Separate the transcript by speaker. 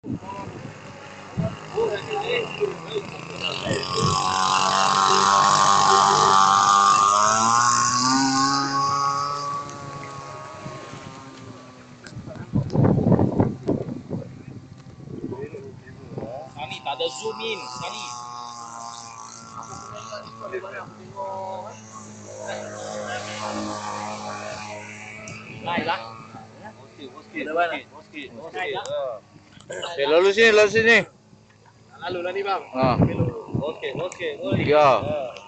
Speaker 1: Sani, tak ada zoom in, Sani. Naik lah.
Speaker 2: Oke, lalu sini, lalu sini.
Speaker 1: Lalu lah ni bang.
Speaker 2: Ah.
Speaker 1: Okey.
Speaker 2: Ya.